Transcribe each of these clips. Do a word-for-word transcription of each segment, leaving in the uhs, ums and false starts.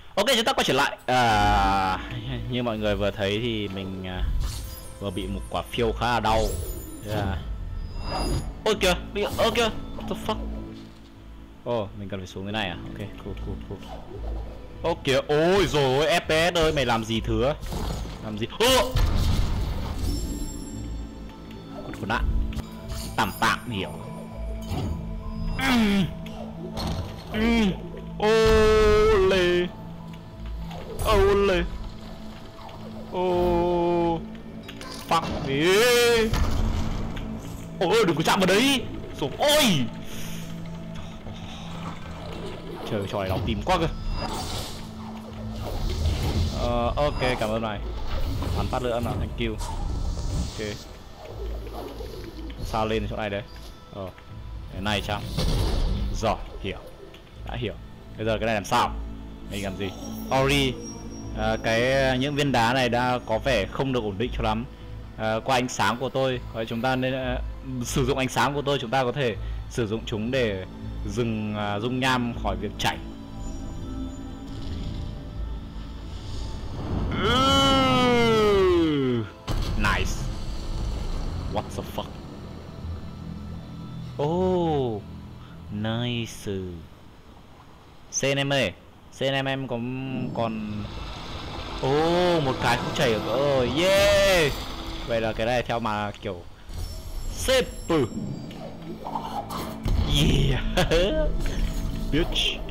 Ok, chúng ta quay trở lại. À, như mọi người vừa thấy thì mình à, vừa bị một quả phiêu khá là đau. Yeah. Ôi kìa, bị ơ kìa, what the fuck? Oh, mình cần phải xuống cái này à? Ok, cool, cool, cool. Ô kìa, ôi rồi ôi, ép pê ét ơi, mày làm gì thừa? Làm gì? Ô! Con khốn nạn. Tạm tạm hiểu. Mm. Mm. Ô lê. Ô lê. Ô. Fuck me. Ôi đừng có chạm vào đấy. Rồi ôi. Trời trò này đóng tìm quá cơ. Ờ, ok, cảm ơn mày. Bắn phát nữa nào, thank you. Ok. Sao lên chỗ này đấy? Ờ, cái này chăng? Rồi, hiểu. Đã hiểu. Bây giờ cái này làm sao? Mình làm gì? Ori, à, cái những viên đá này đã có vẻ không được ổn định cho lắm. À, qua ánh sáng của tôi, chúng ta nên à, sử dụng ánh sáng của tôi, chúng ta có thể sử dụng chúng để dừng à, dung nham khỏi việc chảy. Nice. What the fuck? Oh, nice. Xem em ơi, xem em em có còn. Oh, một cái không chảy được. Oh, yeah. Vậy là cái này theo mà kiểu xếp. Yeah. Bitch.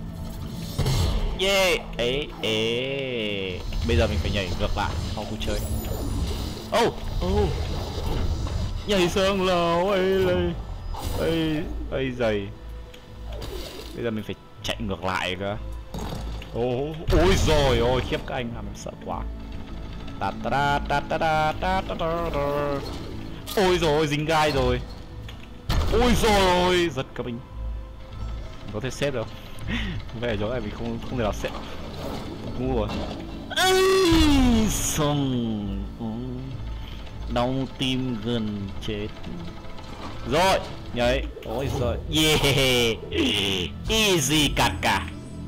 Yeah. Ê ê. Bây giờ mình phải nhảy ngược lại sau cuộc chơi. Oh, oh. Nhảy sang lào ấy lên. Ây, ây dày. Bây giờ mình phải chạy ngược lại cơ. Ôi, ôi rồi ôi, khiếp các anh làm em sợ quá. Ta ta ta ta ta ta ta ta. Ôi rồi dính gai rồi. Ôi rồi giật cả mình. Có thể xếp được. Về chỗ này mình không không thể nào xếp. Ngu rồi. Ây xong. Đau tim gần chết. Rồi nhảy. Ôi giời. Yeah. Easy caca.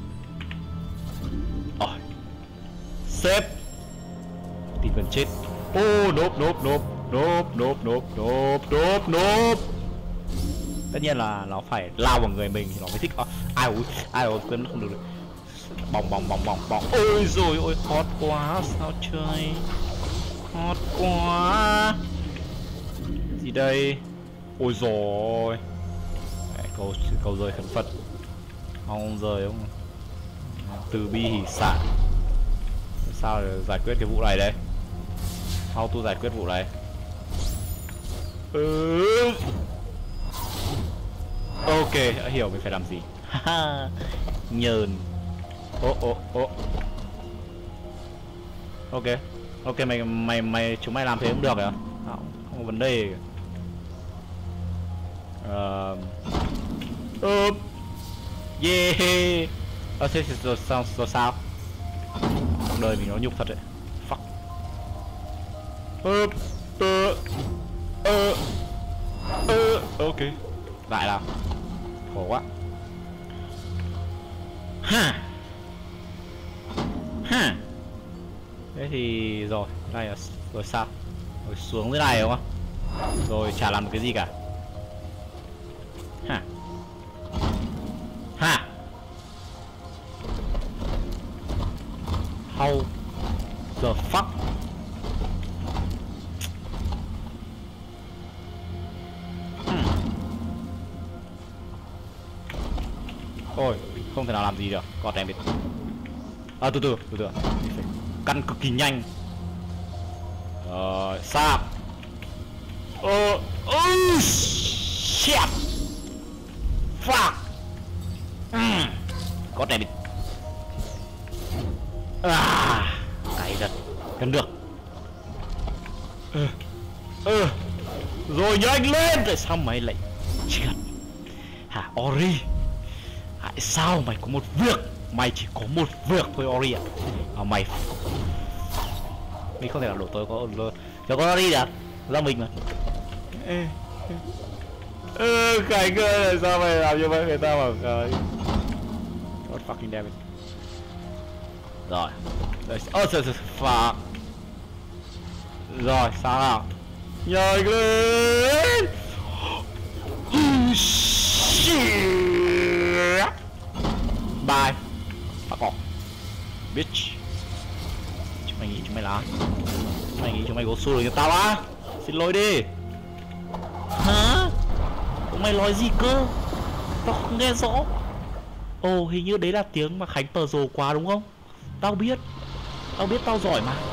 Ôi. Xếp. Tim gần chết. Ô oh, nộp nộp nộp nộp nộp nộp nộp nộp nộp. Tất nhiên là nó phải lao vào người mình thì nó mới thích. À, ai ui ai ui quên không được. Bỏng bỏng bỏng bỏng bỏng. Ôi rồi ôi hot quá sao chơi. Hot quá. Gì đây? Ôi rồi. Câu câu rơi khẩn Phật. Không rơi không? Từ bi hỷ sản. Sao để giải quyết cái vụ này đây? How to giải quyết vụ này? Ừ. Ok, đã hiểu mình phải làm gì. Nhờn. Ô ô ô. Ok. Ok mày mày mày chúng mày làm thế cũng được à? Không, không có vấn đề. Ờ. Uh, yeah. Ờ thế thì rồi sao rồi sao? Cuộc đời mình nó nhục thật đấy. Fuck. Ơ ơ ơ ơ ok. Lại nào. Khổ quá. Ha. Ha. Thế thì rồi, đây là rồi sao? Rồi xuống dưới này đúng không? Rồi chả làm được cái gì cả. Ha. Ha. How the fuck? Hmm. Ôi, không thể nào làm gì được. God damn it. À từ từ, từ từ. Mình phải căn cực kỳ nhanh. Rồi, sao? Ờ, oh shit. Fuck. Mm. God damn it. À, cái giật. Cần được. Ờ. Ờ. Rồi nhanh lên. Tại sao mày lại chết? Hả Ori? Tại sao mày có một việc? Mày chỉ có một việc thôi Ori ạ. À, mày mình không thể nào đổ tôi có cho con đi được do mình mà. Ê, ê, Khánh ơi, sao mày làm như vậy người ta bảo cái God fucking damn it. Rồi. Ơ trời trời phạt. Rồi sao nào? Nhảy lên. Bye. Fuck off. Bitch. Chúng mày nghĩ chúng mày là Chúng mày nghĩ chúng mày có xu được cho tao á? Xin lỗi đi. Hả? Chúng mày nói gì cơ? Tao không nghe rõ. Ồ, hình như đấy là tiếng mà Khánh tờ rồ quá đúng không? Tao biết. Tao biết tao giỏi mà.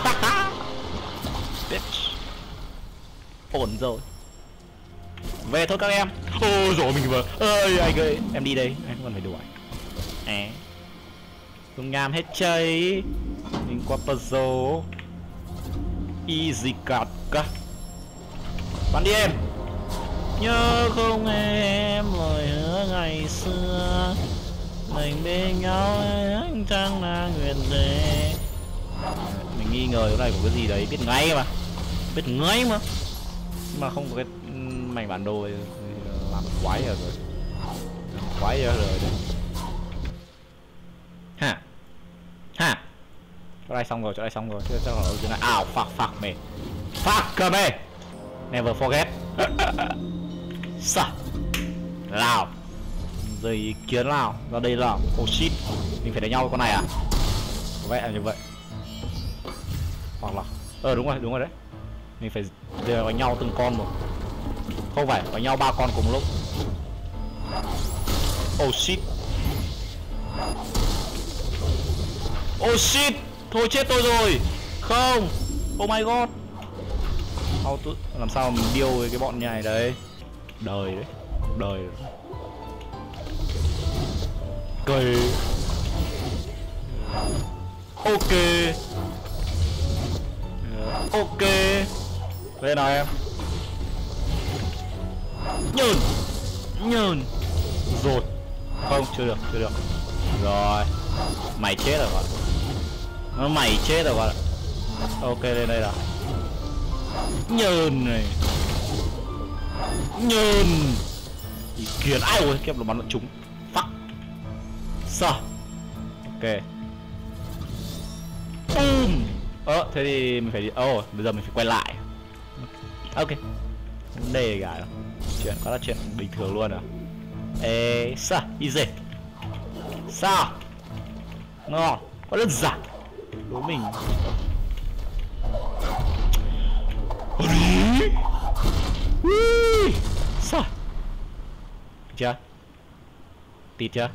Bitch. Ổn rồi. Về thôi các em. Ôi dồi mình vừa. Ơi anh ơi, em đi đây, anh còn phải đuổi. À. Dùng ngam hết chơi. Mình qua puzzle. Easy card cả. Bắn đi em. Nhớ không em lời hứa ngày xưa. Mình bên nhau anh chẳng là nguyện đề. Mình nghi ngờ cái này có cái gì đấy, biết ngay mà. Biết ngay mà. Nhưng mà không có cái mảnh bản đồ thì làm quái rồi rồi. Làm quái rồi rồi. Ha. Ha. Chỗ này xong rồi, chỗ này xong rồi. Chứ chắc là ở chỗ này. Ảo, fuck, fuck me. Fuck me. Never forget. Sao? Nào. Rồi ý kiến nào, ra đây nào. Oh shit. Mình phải đánh nhau với con này à? Có vẻ là như vậy. Hoặc là ờ đúng rồi, đúng rồi đấy. Mình phải đều đánh nhau từng con một. Không phải, đánh nhau ba con cùng lúc. Oh shit. Oh shit. Thôi chết tôi rồi. Không. Oh my god. How to... Làm sao mình điêu với cái bọn nhà này đấy. Đời đấy. Đời đấy. Cười. Ok. Ok. Lên nào em. Nhờn. Nhờn. Rồi. Không, chưa được, chưa được. Rồi. Mày chết rồi bạn. Nó mày chết rồi bạn. Ok, lên đây nào. Nhờn này. Nhờn. Ý kiến ai ơi, kẹp nó bắn nó trúng. Fuck. Sao? Ok. Boom. Ờ, thế thì mình phải đi. Ồ, oh, bây giờ mình phải quay lại. Ok. Vấn đề gì cả đâu. Chuyện đó là chuyện bình thường luôn à. Ê, sao? Easy. Sao? Ngon. Quá đơn giản. Đối mình. Ui. Sao? Chưa? Tịt chưa?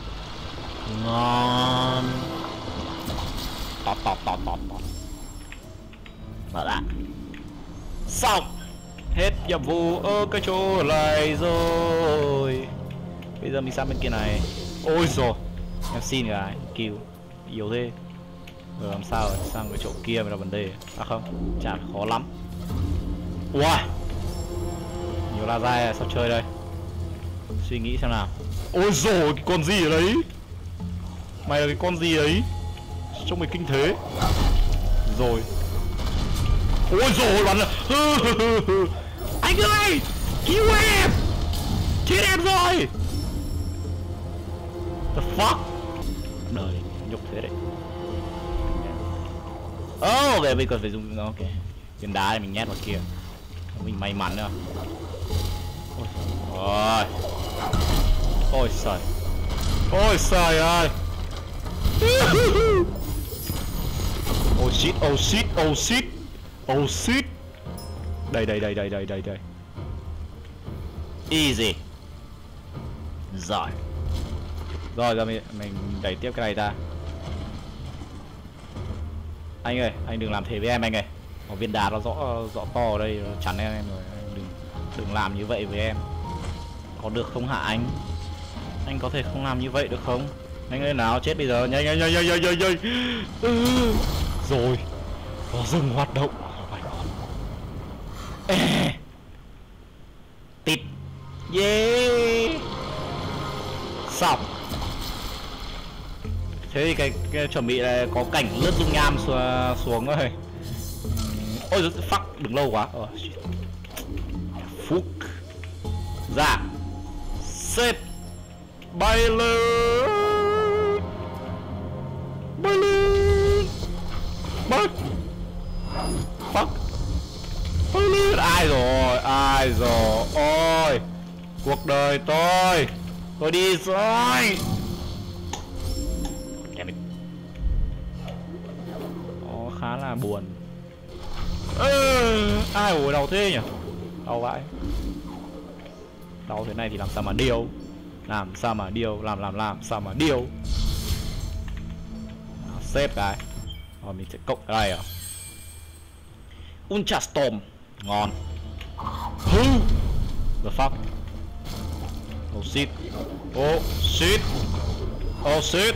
Ngon. Tọt tọt tọt tọt tọt. Mở lại. Xong. Hết nhiệm vụ ở cái chỗ này rồi. Bây giờ mình sang bên kia này. Ôi rồi. Em xin cái kill. Yếu thế. Rồi làm sao rồi? Sang cái chỗ kia mới là vấn đề. À không, chả khó lắm. Wow. Nhiều la dai sao chơi đây? Suy nghĩ xem nào. Ôi rồi cái con gì ở đấy? Mày là cái con gì ấy? Trông mày kinh thế. Rồi. Ôi rồi bắn là. Anh ơi, cứu em. Chết em rồi. The fuck. Đời nhục thế đấy. Oh, ok, mình còn phải dùng. Ok, viên đá này mình nhét vào kia. Mình may mắn nữa. Ôi. Ôi trời. Ôi trời ơi. Oh shit, oh shit, oh shit. Oh shit. Đây đây đây đây đây đây đây. Easy. Rồi. Rồi giờ mình mình đẩy tiếp cái này ra. Anh ơi, anh đừng làm thế với em anh ơi. Có viên đá nó rõ rõ to ở đây nó chắn em em rồi. Anh đừng đừng làm như vậy với em. Có được không hả anh? Anh có thể không làm như vậy được không? Anh ơi nào, chết bây giờ. Nhanh nhanh nhanh nhanh nhanh nhanh nhanh. Ừ. Rồi. Nó dừng hoạt động. Ê. Tịt. Yeah. Xong. Thế thì cái, cái chuẩn bị là có cảnh lướt dung nham xuống, xuống rồi. Ôi fuck, đừng lâu quá. Oh, Phúc. Dạ. Xếp. Bay lên. Bay lên. Cuộc đời tôi, tôi đi rồi. Nó khá là buồn. Ừ, ai ủi đau thế nhỉ? Đau vãi. Đau thế này thì làm sao mà điêu. Làm sao mà điêu, làm làm làm sao mà điêu. Xếp cái. Rồi mình sẽ cộng cái này à. Ultra Storm. Ngon. Who the fuck? Oh shit. Oh shit. Oh shit.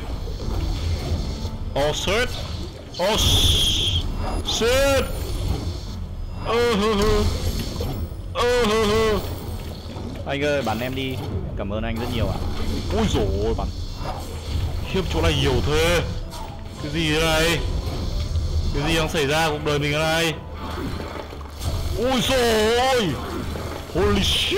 Oh shit. Oh shit. Oh hơ hơ. Oh hơ hơ. Anh ơi bắn em đi. Cảm ơn anh rất nhiều ạ. Ôi dồi ôi bắn. Khiếp chỗ này nhiều thế. Cái gì thế này? Cái gì đang xảy ra cuộc đời mình thế này? Ôi dồi ôi. Holy shit.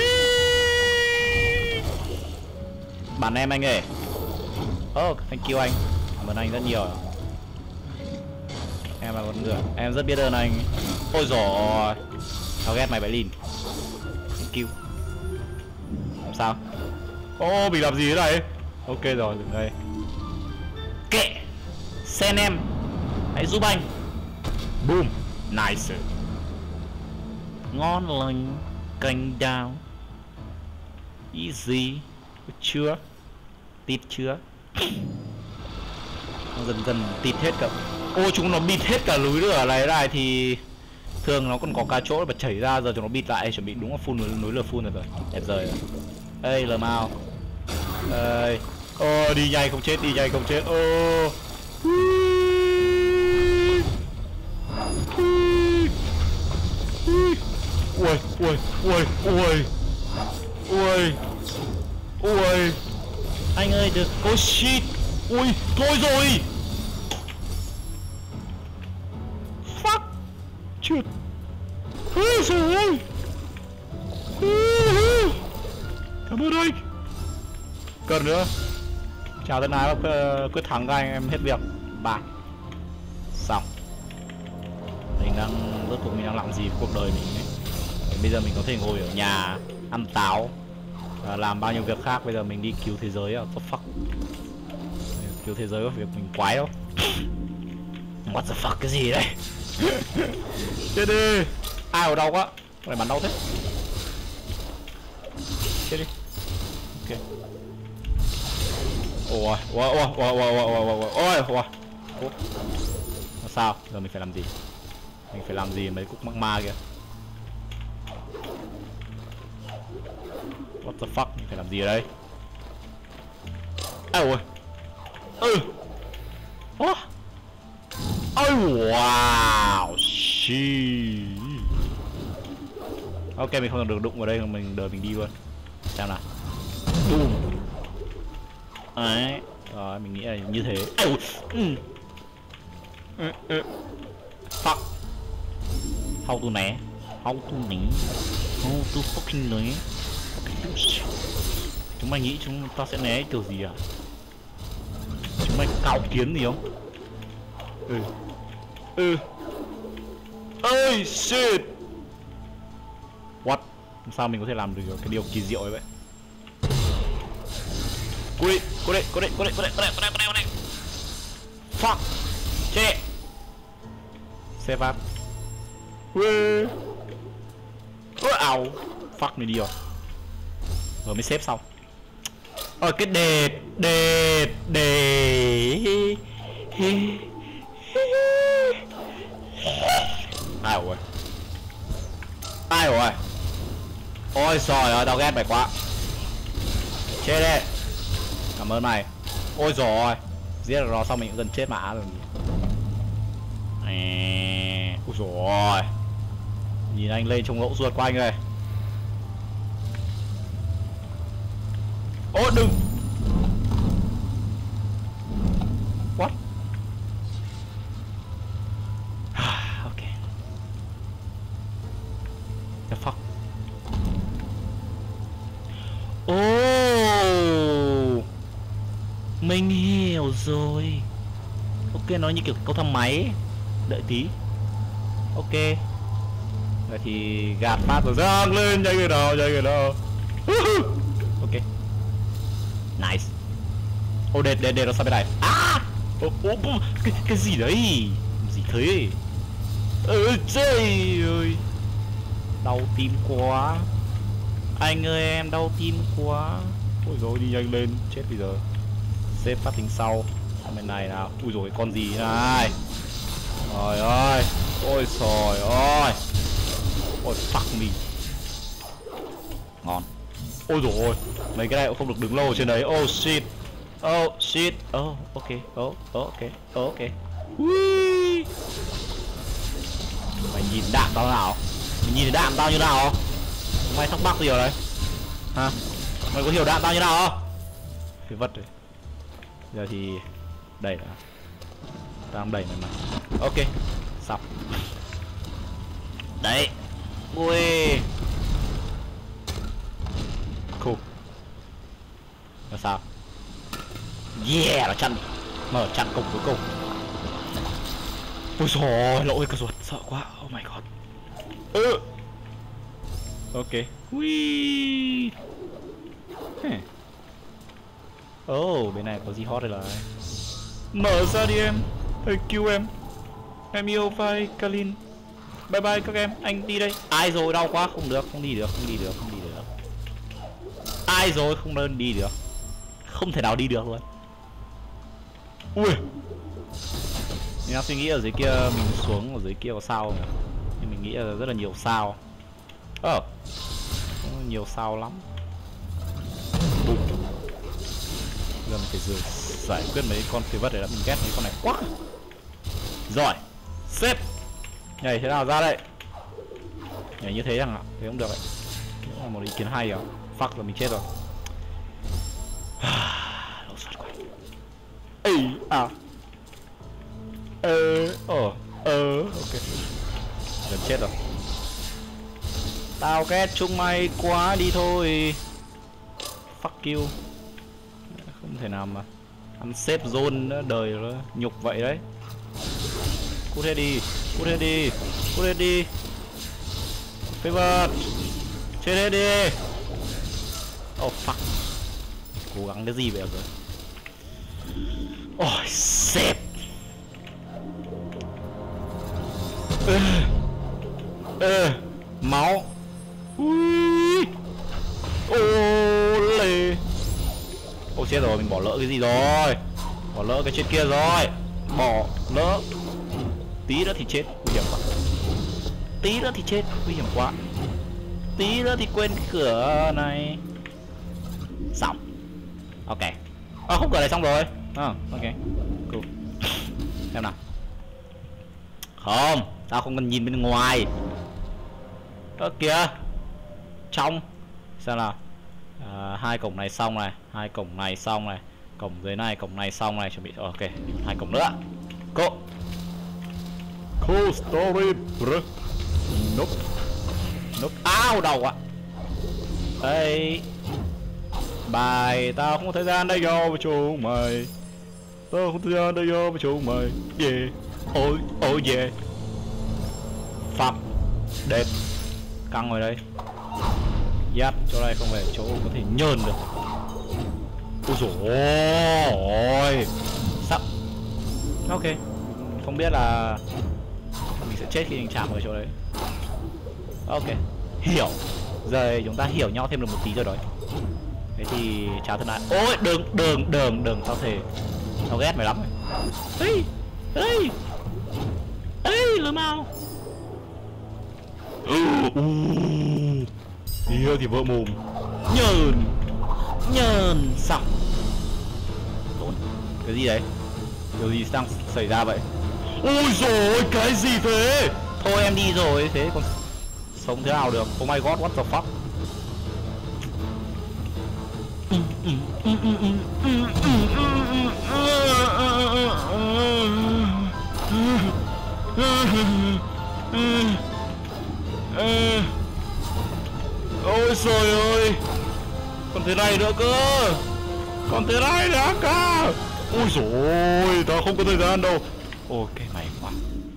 Bắn em anh ơi. Oh, thank you anh. Cảm ơn anh rất nhiều. Em là con người. Em rất biết ơn anh. Ôi dồi ôi. Tao ghét mày Berlin. Thank you. Làm sao? Ô, oh, mình làm gì thế này? Ok rồi, dừng đây. Kệ. Sen em. Hãy giúp anh. Boom. Nice. Ngon lành. Canh down. Easy. Chưa? Tịt chưa? Dần dần tịt hết cả. Ô chúng nó bịt hết cả núi lửa này lại thì thường nó còn có cả chỗ mà chảy ra, giờ chúng nó bịt lại chuẩn bị đúng là full núi, núi lửa full rồi rồi. Đẹp rồi. Ê lờ mau. Ê. Ô đi nhanh không chết, đi nhanh không chết. Ô. Ui ui ui ui ui ui anh ơi được. Oh shit. Ui thôi rồi. Fuck. Chết. Ôi trời ơi. Cảm ơn anh. Cần nữa. Chào thân ái, quyết thắng các anh em hết việc. Bye. Xong. Mình đang rốt cuộc mình đang làm gì với cuộc đời mình ấy. Bây giờ mình có thể ngồi ở nhà ăn táo và làm bao nhiêu việc khác. Bây giờ mình đi cứu thế giới à? What the fuck? Cứu thế giới có việc mình quái đâu. What the fuck cái gì đây? Chết đi. Ai ở đâu quá? Cái này bắn đau thế. Chết đi. Ok. Ôi, ôi, ôi, ôi, ôi, ôi, ôi, ôi, ôi, ôi. Sao? Giờ mình phải làm gì? Mình phải làm gì mấy cục magma kìa? What the fuck? Mình phải làm gì ở đây? Ôi ôi. Ừ. Ôi. Ôi wow. Shit. Ok mình không được đụng vào đây, mình đợi mình đi luôn. Xem nào. Boom. Đấy. Rồi mình nghĩ là như thế. Ôi. Ừ. Ừ, ừ. Fuck. How to né? How to né? How to fucking né? Chúng mày nghĩ chúng ta sẽ né kiểu gì à? Chúng mày cạo kiếm gì không? Ừ. Ừ. Ôi shit. What? Sao mình có thể làm được cái điều kỳ diệu ấy vậy? Cô đi, cô đây, cô đây, cô đây, cô đây, cô đây, cô đây, cô đây, cô đây. Fuck. Chết. Save up. Ui. Ôi ảo. Fuck mình đi rồi. Rồi mới xếp xong. Ờ cái đệt đệt đệt. Ai rồi? Ai rồi? Ôi trời ơi tao ghét mày quá. Chết đi. Cảm ơn mày. Ôi rồi. Giết được nó xong mình cũng gần chết mã rồi. Ôi rồi. Nhìn anh lên trong lỗ ruột của anh đây. Ô đừng. What? Ok. The fuck. Oh, mình hiểu rồi. Ok nó như kiểu câu thang máy. Đợi tí. Ok. Vậy thì gạt phát rồi dâng lên nhanh người nào nhanh người nào. Ok. Nice. Ô, để, để, để nó sang bên này. À! Ô, ô, cái, cái gì đấy? Gì thế? Ơ, trời ơi. Đau tim quá. Anh ơi, em đau tim quá. Ôi dồi, đi nhanh lên. Chết bây giờ. Xếp phát tính sau. Sang bên này nào. Ui dồi, con gì này? Trời ơi. Ôi trời ơi. Ôi, fuck me. Ngon. Ôi dồi ôi. Mấy cái này cũng không được đứng lâu ở trên đấy. Oh shit. Oh shit. Oh ok. Oh, oh ok. Oh ok. Ui. Mày nhìn đạn tao nào? Mày nhìn đạn tao như nào? Mày thắc mắc gì ở đây? Hả? Mày có hiểu đạn tao như nào không? Cái vật đấy. Giờ thì đẩy đã. Tao đẩy mày mà. Ok. Xong. Đấy. Ui. Cool. Là sao? Yeah, nó chặn. Mở chặn cổng cuối cùng. Ôi trời, lỗi cả ruột, sợ quá. Oh my god. Ừ. Ok. Ui. Oh, bên này có gì hot đây là. Mở ra đi em. Hãy cứu em. Em yêu vai Kalin. Bye bye các em, anh đi đây. Ai rồi, đau quá, không được, không đi được, không đi được, không đi được. Ai rồi, không nên đi được. Không thể nào đi được luôn. Ui. Mình đang suy nghĩ ở dưới kia, mình xuống ở dưới kia có sao không? Nhưng mình nghĩ là rất là nhiều sao. Ờ oh. Nhiều sao lắm. Bùm. Giờ mình phải rời, giải quyết mấy con phế vật này đã, mình ghét mấy con này quá. Rồi. Xếp. Nhảy thế nào ra đây? Nhảy như thế chẳng ạ? Thế không được đấy. Đó là một ý kiến hay à? Fuck rồi, mình chết rồi. Lỗ soát quá. Ê à. Ờ ờ ờ ok. Gần chết rồi. Tao ghét chúng mày quá, đi thôi. Fuck you. Không thể nào mà ăn xếp zone nữa, đời nó nhục vậy đấy. Cút hết đi, cút hết đi, cút hết đi. Phê vật. Chết hết đi. Oh fuck. Cố gắng cái gì vậy rồi. Ôi xếp. Ê. Ê. Máu. Ui. Ô lê. Ô chết rồi, mình bỏ lỡ cái gì rồi. Bỏ lỡ cái trên kia rồi. Bỏ lỡ. Tí nữa thì chết, nguy hiểm quá. Tí nữa thì chết, nguy hiểm quá. Tí nữa thì quên cửa này. Xong. Ok. À không, cửa này xong rồi. À, ok. Cool. Xem nào. Không, tao không cần nhìn bên ngoài. Ơ kìa. Trong. Xem nào. À, hai cổng này xong này, hai cổng này xong này, cổng dưới này, cổng này xong này, chuẩn bị. Ok, hai cổng nữa. Go. Cool story, bro. Nope. Nope. Ao đầu ạ. Đây. Bài tao không có thời gian đây vô với chúng mày. Tao không có thời gian đây vô với chúng mày. Yeah. Ôi, ôi yeah. Phạm. Đệt. Căng rồi đây. Dắt, chỗ này không phải chỗ có thể nhờn được. Ôi dồi ôi. Sắp. Ok. Không biết là mình sẽ chết khi mình chạm ở chỗ đấy. Ok. Hiểu. Giờ chúng ta hiểu nhau thêm được một tí rồi đấy. Thế thì chào thân ái. Ôi đừng, đừng, đừng, đừng. Tao thề. Tao ghét mày lắm. Ê. Ê. Ê, lừa mau. Ý thì vỡ mồm. Nhờn. Nhờn. Xong. Cái gì đấy? Điều gì đang xảy ra vậy? Ôi dồi, cái gì thế? Thôi em đi rồi, thế còn sống thế nào được? Oh my god, what the fuck? Ôi trời ơi. Còn thế này nữa cơ. Còn thế này nữa cơ. Ôi dồi, tao không có thời gian đâu. Ok mày quá.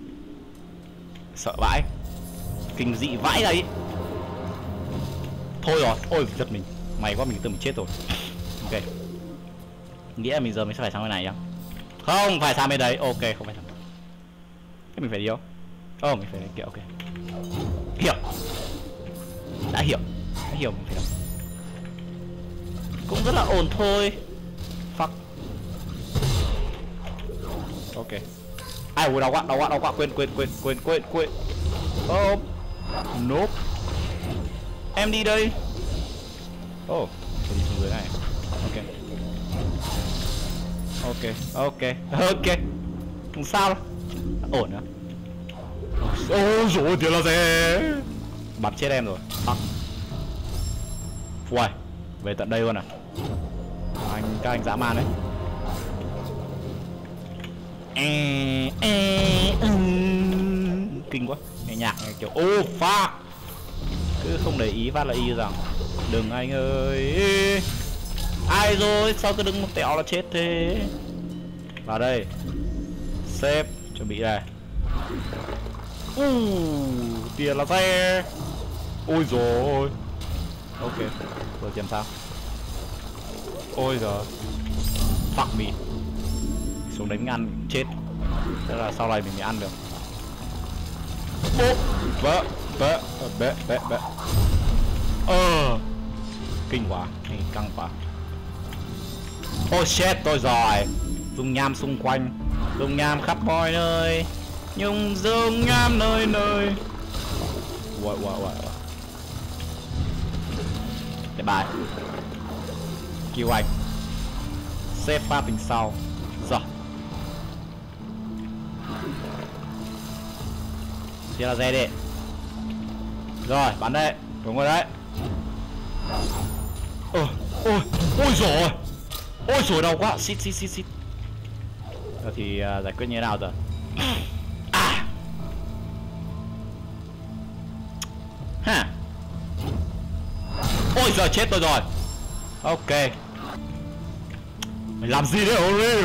Sợ vãi. Kinh dị vãi đấy. Thôi rồi, ôi giật mình. May quá mình tưởng mình chết rồi. Ok. Nghĩa là mình giờ mình sẽ phải sang bên này nhá. Không phải sang bên đấy. Ok, không phải sang. Thế mình phải đi đâu? Ồ, oh, mình phải kiểu ok. Hiểu. Đã hiểu. Đã hiểu mình phải đâu. Cũng rất là ổn thôi. Fuck. Ok. Ai ui đau quá, đau quá, đau quá, quên quên quên quên quên quên. Ô. Oh. Nope. Em đi đây. Ô, oh, tôi đi xuống dưới này. Ok. Ok, ok, ok. Không sao đâu. Ổn nữa. Ôi dồi tiền là gì? Bắn chết em rồi. Fuck. Uầy, về tận đây luôn à? Anh, các anh dã man đấy. Ê, ê, ừ. Kinh quá. Nghe nhạc nghe kiểu ô oh, fuck. Cứ không để ý phát là y rằng đừng anh ơi. Ai rồi, sao cứ đứng một tẹo là chết thế? Vào đây. Xếp, chuẩn bị đây. Uh, tiền là xe. Ôi rồi. Ok, rồi làm sao? Ôi giời. Fuck me. Xuống đánh ăn chết. Thế là sau này mình mới ăn được. Bố. Bỡ. Bỡ. Bỡ. Bỡ. Bỡ. Ờ. Kinh quá. Căng quá. Oh shit, tôi rồi. Dùng nham xung quanh. Dùng nham khắp mọi nơi. Nhưng dùng nham nơi nơi. Wow, wow, wow. Để bài. Cứu anh. Xếp pha tình sau. Rồi. Thế là dè đi. Rồi, bắn đây. Đúng rồi đấy. Ôi, ôi, ôi rồi. Ôi rồi đau quá. Xít, xít, xít, xít. Rồi thì uh, giải quyết như thế nào giờ? À. Ha. Ôi giờ chết tôi rồi. Ok. Mày làm gì đấy Ori?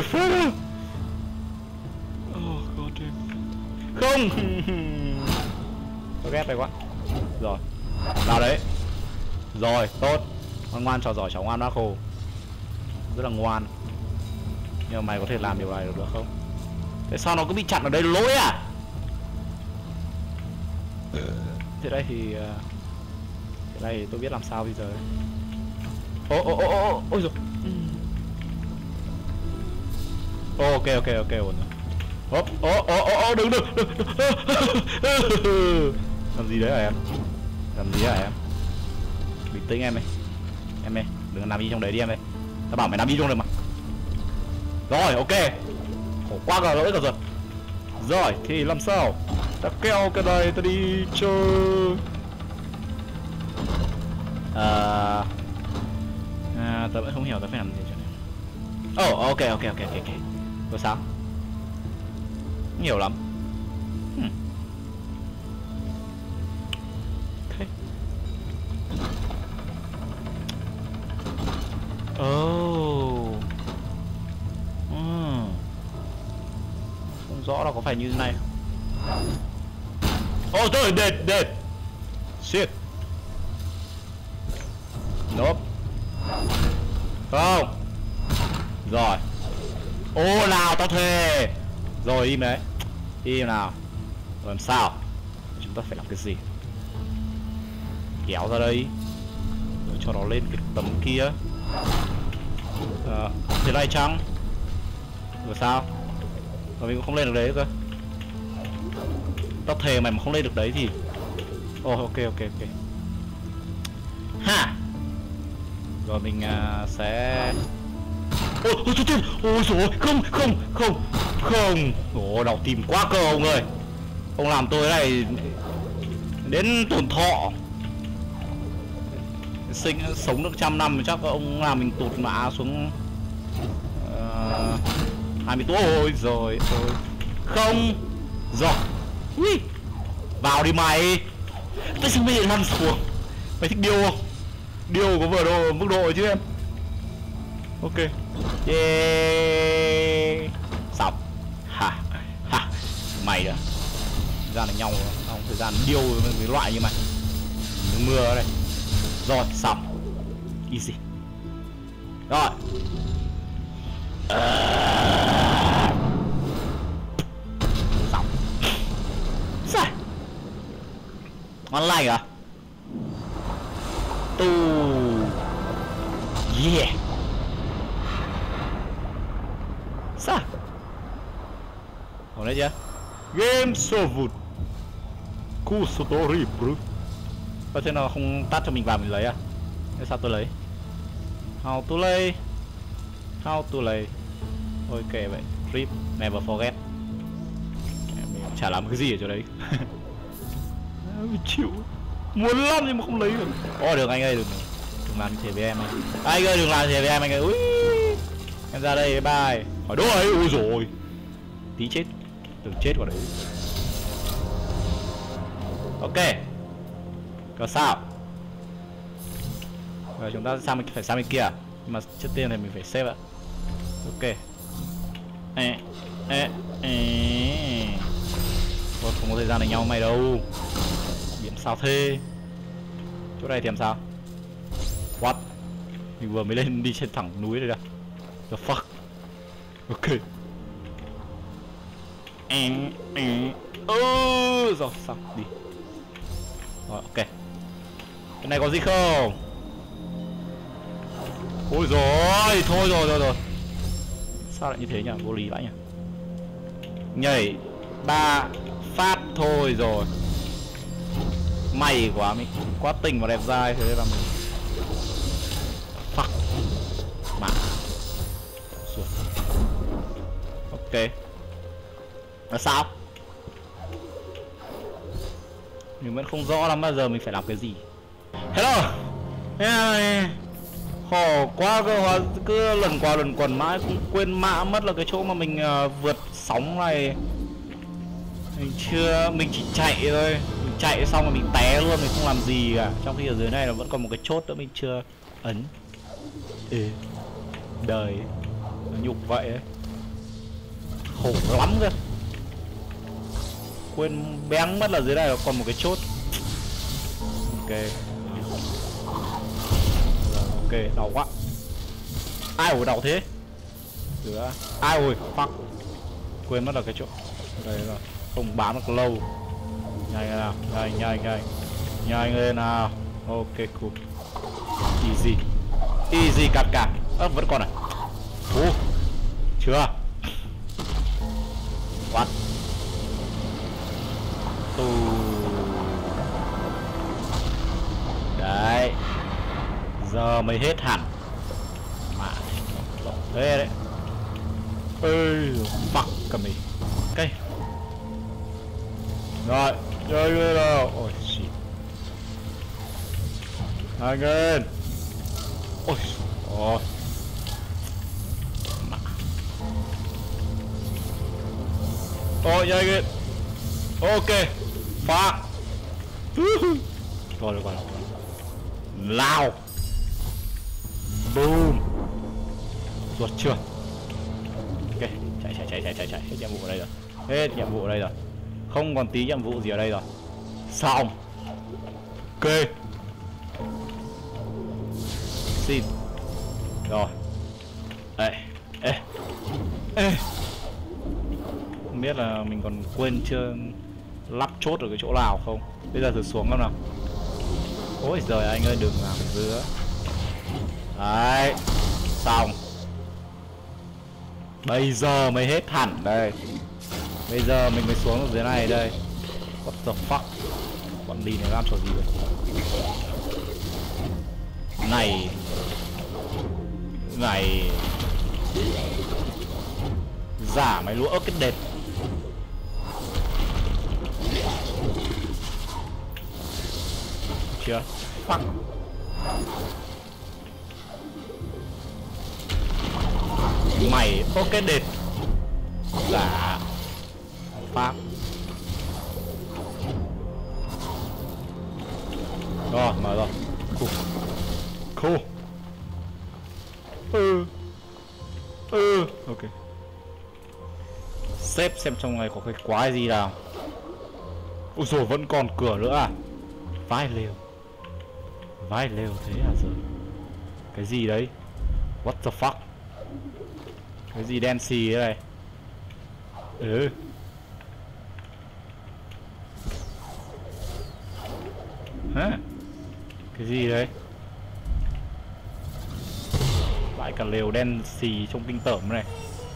Oh god damn. Không. Tôi ghét đây quá. Rồi. Vào đấy. Rồi, tốt. Ngoan ngoan trò giỏi cháu ngoan bác Hồ. Rất là ngoan. Nhưng mà mày có thể làm điều này được, được không? Tại sao nó cứ bị chặn ở đây lỗi à? Thế đây thì thế đây thì tôi biết làm sao bây giờ. Ô ô ô ô ôi rồi. Ô ok ok ok ổn rồi. Hốp ô ô ô ô đừng đừng đừng. Làm gì đấy hả em? Làm gì hả em? Bình tĩnh em ơi. Em ơi, đừng làm gì trong đấy đi em ơi. Tao bảo mày làm gì trong đấy mà. Rồi ok. Khổ quá cả lỗi cả rồi. Rồi thì làm sao? Ta kéo cái này ta đi chơi. À, à tao vẫn không hiểu tao phải làm gì cho này. Oh ok ok ok ok ok. Rồi sao? Nhiều lắm. Hmm. Ok. Oh. Hmm. Không rõ là có phải như thế này. Oh thôi dead dead. Shit. Nope. Không. Rồi. Ô nào tao thề. Rồi im đấy. Im nào. Rồi làm sao? Chúng ta phải làm cái gì? Kéo ra đây. Rồi cho nó lên cái tấm kia. À, thế này chăng? Rồi sao? Rồi mình cũng không lên được đấy cơ. Tao thề mày mà không lên được đấy thì. Oh ok ok ok. Ha. Rồi mình uh, sẽ. Ôi ôi trời ôi rồi không không không không. Ồ đau tim quá cơ ông ơi. Ông làm tôi này đến tổn thọ. Sinh sống được trăm năm chắc ông làm mình tụt mã xuống uh, hai mươi tuổi. Ôi rồi ôi không. Rồi ui. Vào đi mày. Tại sao mày lăn xuống? Mày thích điêu không? Điêu có vừa độ mức độ chứ em. Ok. Yeah. Xong. Ha ha. Mày đã ra đánh nhau không? Thời gian điêu với loại như mày. Mưa đây. Rồi xong. Easy. Rồi. À... Xong. Sao? Online à? Tu. Yeah. Sao? Ổn đấy chưa? Game server. Cool story bro. Có thế nào không tắt cho mình vào mình lấy à? Thế sao tôi lấy? How to lấy? How to lấy? Ok vậy. Rip, never forget. Mình chả làm cái gì ở chỗ đấy. Mình chịu. Muốn lắm nhưng mà không lấy được. Ồ được anh ơi, đừng đừng làm như thế với em anh. Anh ơi đừng làm như thế với em anh ơi. Ui. Em ra đây bye. Hỏi đố ấy, ui rồi. Tí chết. Đừng chết vào đấy. Ok. Có sao? Rồi chúng ta sang mình phải sang bên kia. Nhưng mà trước tiên thì mình phải save ạ. Ok. Ê, ê, ê. Thôi không có thời gian đánh nhau mày đâu. Điểm sao thế? Chỗ này thì làm sao? What? Mình vừa mới lên đi trên thẳng núi rồi đó. The fuck? Ok. Ê, ê. Ơ, rồi sao? Đi. Rồi ok. Cái này có gì không? Ôi rồi, thôi rồi rồi rồi. Sao lại như thế nhỉ? Vô lý vãi nhỉ? Nhảy ba phát thôi rồi. May quá mình quá tình và đẹp dai thế là mình. Fuck. Mà. Ok. Là sao? Mình vẫn không rõ lắm bao giờ mình phải làm cái gì. Hello. Yeah. Khổ quá cơ, hóa cứ lần qua lần quẩn mãi cũng quên mã mất là cái chỗ mà mình uh, vượt sóng này. Mình chưa, mình chỉ chạy thôi. Mình chạy xong rồi mình té luôn, mình không làm gì cả. Trong khi ở dưới này là vẫn còn một cái chốt nữa mình chưa ấn. Ừ. Đời nó nhục vậy ấy. Khổ lắm cơ. Quên bén mất là dưới này là còn một cái chốt. Ok. Ok, đau quá. Ai ôi đau thế? Giữa. Ai ôi, fuck. Quên mất là cái chỗ. Đây là không bám được lâu. Nhanh nào, nhanh nhanh nhanh. Nhanh lên nào. Ok cool. Easy. Easy cắt cắt. Ơ vẫn còn à? Ủa. Chưa. What? Tù. Đấy. Giờ mới hết hẳn. Mà rộng thế đấy. Ê, fuck cầm đi. Ok. Rồi, chơi lên nào. Ôi shit. Hai lên. Ôi. Ôi. Mà. Ôi nhanh lên. Ok. Fuck. Rồi rồi rồi. Lao. Boom. Ruột chưa? Ok, chạy chạy chạy chạy chạy chạy hết nhiệm vụ ở đây rồi. Hết nhiệm vụ ở đây rồi. Không còn tí nhiệm vụ gì ở đây rồi. Xong. Ok. Xin. Rồi. Ê, ê. Ê. Không biết là mình còn quên chưa lắp chốt ở cái chỗ nào không. Bây giờ thử xuống xem nào. Ôi giời anh ơi đừng làm dứa. Đấy. Xong. Bây giờ mới hết hẳn đây. Bây giờ mình mới xuống ở dưới này đây. What the fuck. Bọn đi này làm trò gì vậy? Này. Này. Giả mày lúa ớt cái đệt. Chưa? Fuck. Mày ok đệt. Giả. Pháp. Rồi mở rồi. Cool. Cool. Ừ. Ừ. Ok. Xếp xem trong này có cái quái gì nào. Ôi dồi vẫn còn cửa nữa à. Vãi lều. Vãi lều thế à giờ. Cái gì đấy? What the fuck? Cái gì đen xì thế này? Ừ. Hả? Cái gì đấy? Lại cả lều đen xì trong kinh tởm này.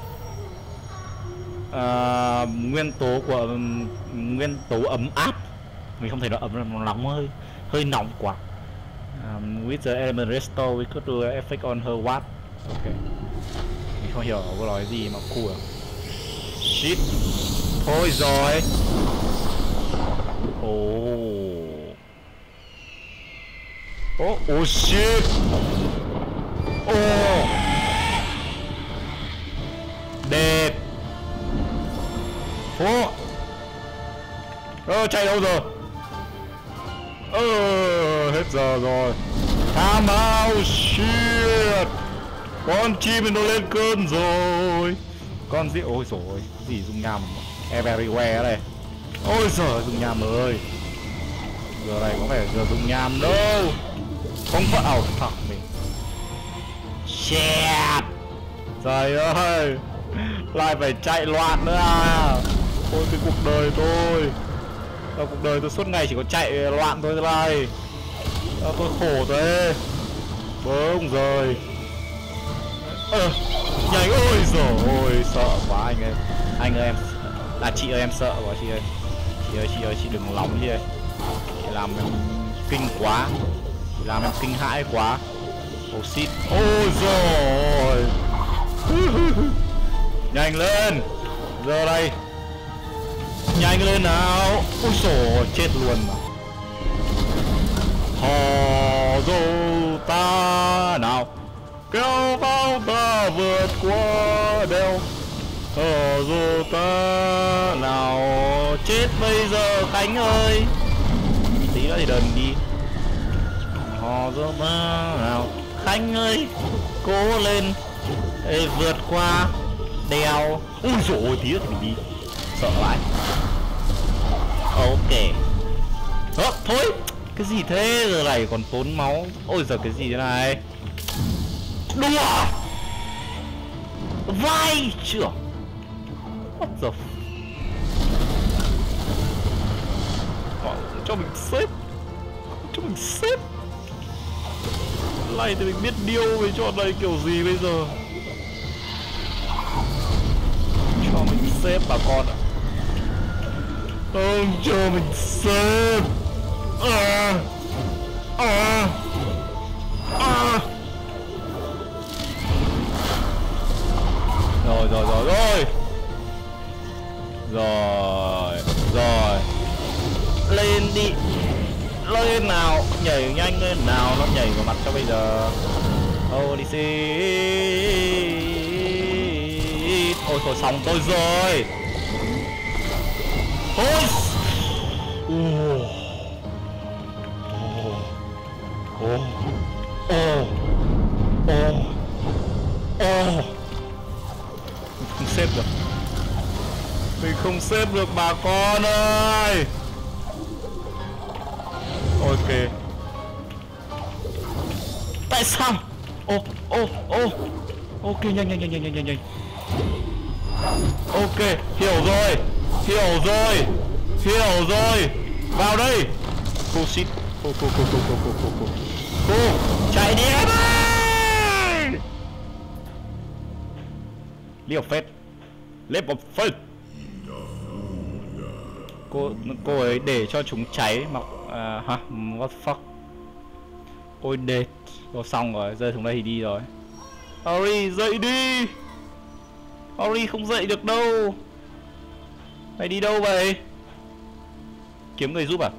À, nguyên tố của nguyên tố ấm áp. Mình không thể nói ấm là nó nóng, hơi hơi nóng quá. Um, with the element restore we could do effect on her what? Ok. Mình không hiểu có nói gì mà cool à? Shit. Thôi rồi. Oh. Oh, oh shit. Oh. Dead. Phố. Ơ chạy đâu rồi? Ơ hết giờ rồi. Time out shit. Con chim nó lên cơn rồi. Con gì ôi rồi gì dung nham everywhere đây. Ôi giời dung nham ơi. Giờ này có phải giờ dung nham đâu. Không phải ảo thật mình. Shit. Trời ơi. Lại phải chạy loạn nữa à. Ôi cái cuộc đời tôi. Ở cuộc đời tôi suốt ngày chỉ có chạy loạn thôi thế này. À, tôi khổ thế. Bớm rồi. Ờ, nhảy ôi giời ôi sợ quá anh ơi. Anh ơi em. À chị ơi em sợ quá chị ơi. Chị ơi chị ơi chị đừng nóng chị ơi. Chị làm em kinh quá. Chị làm em kinh hãi quá. Oh shit. Ôi giời. Nhanh lên. Giờ đây. Nhanh lên nào. Ôi giời chết luôn mà. Hò dô ta nào. Kéo bao ta vượt qua đèo. Hò dô ta nào. Chết bây giờ Khánh ơi. Tí nữa thì đần đi. Hò dô ta nào. Khánh ơi. Cố lên. Ê, vượt qua đèo. Ui dồi ôi tí nữa thì mình đi. Sợ lại. Ok. Đó, thôi. Cái gì thế? Giờ này còn tốn máu. Ôi giời cái gì thế này? Đùa. Vai trưởng. What the f... Họ cho mình xếp. Cho mình xếp. Này thì mình biết điêu với trò này kiểu gì bây giờ. Cho mình xếp bà con ạ. Không cho mình xếp. À. À. À. Rồi rồi rồi rồi. Rồi. Rồi. Lên đi. Lên nào. Nhảy nhanh lên nào. Nó nhảy vào mặt cho bây giờ. Holy shit. Ôi thôi xong tôi rồi. Thôi. Ồ. Ồ. Ồ. Ồ. Ồ. Không xếp được. Mình không xếp được bà con ơi. Ok. Tại sao? Ô ô ô. Ok nhanh nhanh nhanh nhanh nhanh nhanh. Ok hiểu rồi. Hiểu rồi. Hiểu rồi. Vào đây. Cô shit. Cô cô cô cô cô cô cô cô. Cô chạy đi em ơi. Liều phết. Lếp một phết. Cô cô ấy để cho chúng cháy mà à, hả? What the fuck? Ôi đệt. Rồi xong rồi, rơi xuống đây thì đi rồi. Ori dậy đi. Ori không dậy được đâu. Mày đi đâu vậy? Kiếm người giúp à?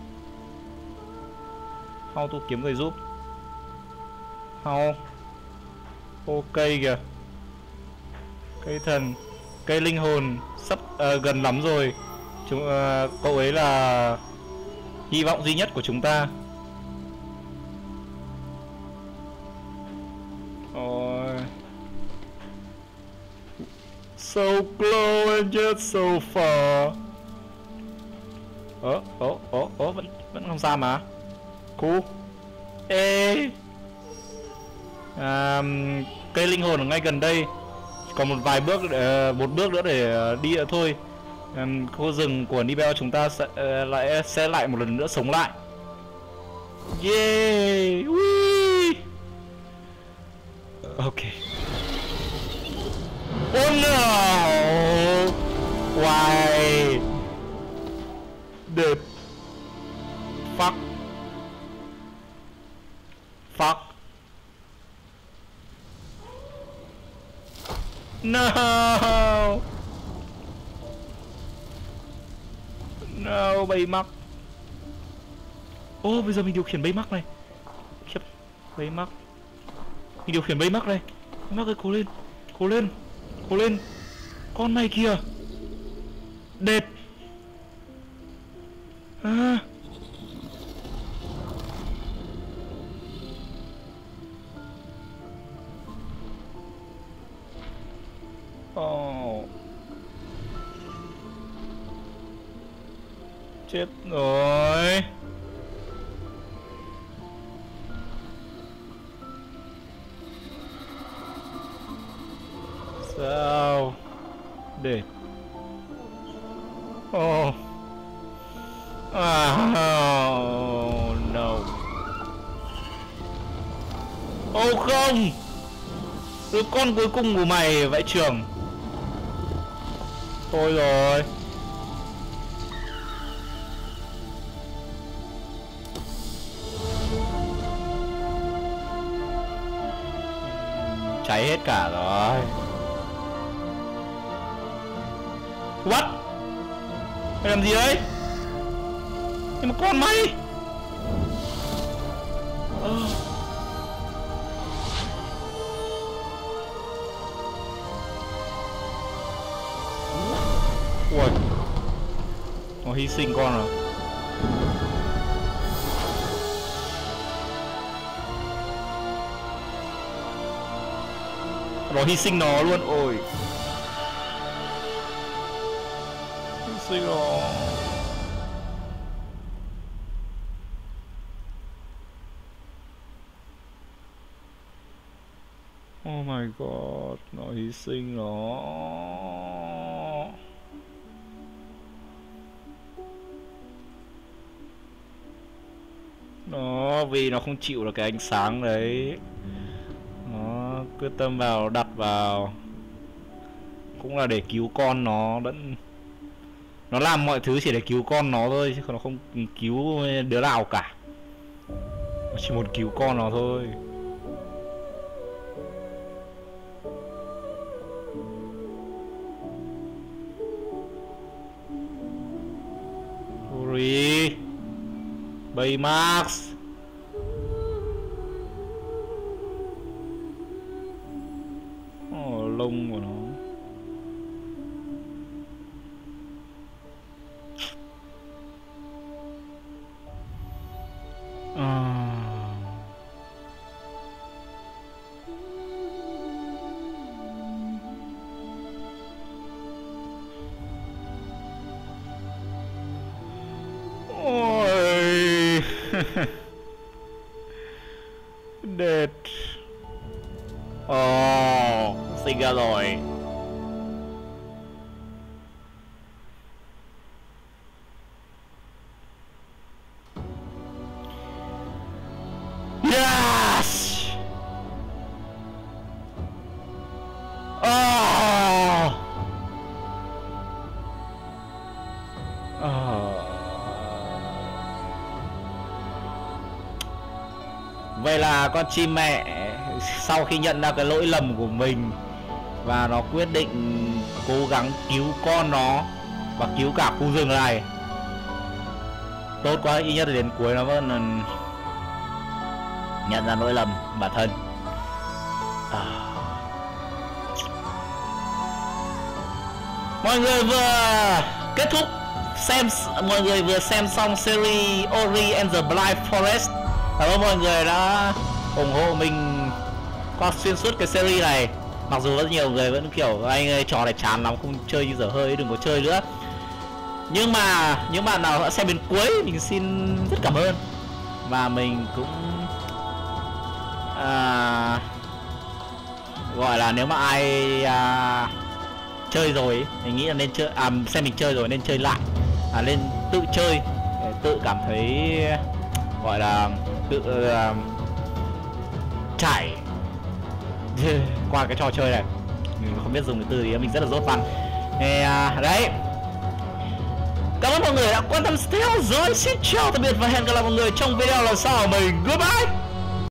How to kiếm người giúp? How? Ô cây kìa. Cây thần. Cây linh hồn sắp uh, gần lắm rồi. Chúng uh, cậu ấy là hy vọng duy nhất của chúng ta. Ôi. So close and yet so far. Ơ, ố, ố, ố, vẫn, vẫn không sao mà. Cool. Ê. À, cây linh hồn ở ngay gần đây, còn một vài bước, uh, một bước nữa để uh, đi nữa thôi. Um, khu rừng của Nibel chúng ta sẽ uh, lại sẽ lại một lần nữa sống lại. Yeah, Whee! Ok. Oh no! Why? The fuck? Fuck? No! No, bay mắc. Ô, oh, bây giờ mình điều khiển bay mắc này. Khiếp, bay mắc. Mình điều khiển bay mắc này. Bay mắc ơi, cố lên, cố lên, cố lên. Con này kìa. Đệt. À. Oh. Chết rồi. Sao? Để. Oh. Ah, oh no. Ô oh, không. Đứa con cuối cùng của mày vãi trường. Thôi rồi. Cháy hết cả rồi. What? Mày làm gì đấy? Nhưng mà con mày. Oh. Ui. Nó hy sinh con rồi. Nó hy sinh nó luôn. Ôi. Hy sinh nó. Oh my god. Nó hy sinh nó. Nó vì nó không chịu được cái ánh sáng đấy. Nó quyết tâm vào, đặt vào. Cũng là để cứu con nó. Vẫn nó làm mọi thứ chỉ để cứu con nó thôi, chứ nó không cứu đứa nào cả. Nó chỉ muốn cứu con nó thôi. Uri Baymax. Ồ, lông của nó. À. Ôi. Dead. Ồ, sinh ra rồi. Yes. Oh. Oh. Vậy là con chim mẹ sau khi nhận ra cái lỗi lầm của mình và nó quyết định cố gắng cứu con nó và cứu cả khu rừng này. Tốt quá, ít nhất đến cuối nó vẫn nhận ra lỗi lầm bản thân. À. Mọi người vừa kết thúc xem, mọi người vừa xem xong series Ori and the Blind Forest. Cảm ơn mọi người đã ủng hộ mình qua xuyên suốt cái series này. Mặc dù rất nhiều người vẫn kiểu anh ơi trò này chán lắm, không chơi như dở hơi, đừng có chơi nữa. Nhưng mà những bạn nào đã xem đến cuối mình xin rất cảm ơn. Và mình cũng à, gọi là nếu mà ai à, chơi rồi ấy, mình nghĩ là nên chơi à, xem mình chơi rồi nên chơi lại, à, nên tự chơi để tự cảm thấy gọi là tự uh, trải qua cái trò chơi này. Mình không biết dùng cái từ gì, mình rất là dốt văn. Thì à, đấy, cảm ơn mọi người đã quan tâm theo dõi. Xin chào tạm biệt và hẹn gặp lại mọi người trong video lần sau của mình. Goodbye.